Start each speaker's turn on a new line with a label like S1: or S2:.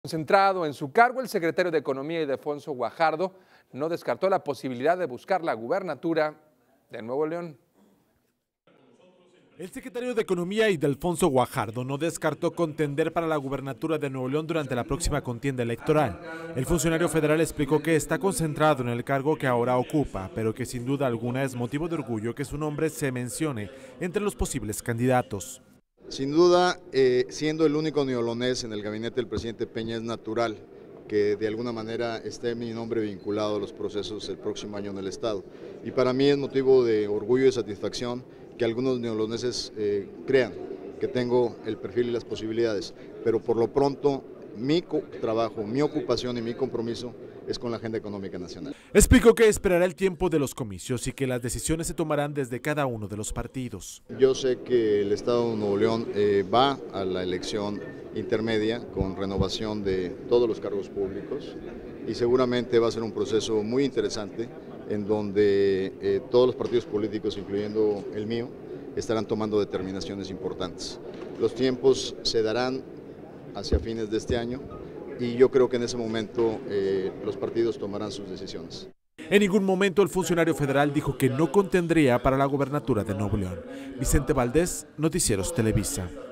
S1: Concentrado en su cargo, el secretario de Economía, Ildefonso Guajardo, no descartó la posibilidad de buscar la gubernatura de Nuevo León.
S2: El secretario de Economía, Ildefonso Guajardo, no descartó contender para la gubernatura de Nuevo León durante la próxima contienda electoral. El funcionario federal explicó que está concentrado en el cargo que ahora ocupa, pero que sin duda alguna es motivo de orgullo que su nombre se mencione entre los posibles candidatos.
S3: Sin duda, siendo el único neolonés en el gabinete del presidente Peña, es natural que de alguna manera esté mi nombre vinculado a los procesos el próximo año en el Estado. Y para mí es motivo de orgullo y satisfacción que algunos neoloneses crean que tengo el perfil y las posibilidades, pero por lo pronto mi trabajo, mi ocupación y mi compromiso es con la agenda económica nacional.
S2: Explicó que esperará el tiempo de los comicios y que las decisiones se tomarán desde cada uno de los partidos.
S3: Yo sé que el Estado de Nuevo León va a la elección intermedia con renovación de todos los cargos públicos y seguramente va a ser un proceso muy interesante en donde todos los partidos políticos, incluyendo el mío, estarán tomando determinaciones importantes. Los tiempos se darán hacia fines de este año y yo creo que en ese momento los partidos tomarán sus decisiones.
S2: En ningún momento el funcionario federal dijo que no contendría para la gubernatura de Nuevo León. Vicente Valdés, Noticieros Televisa.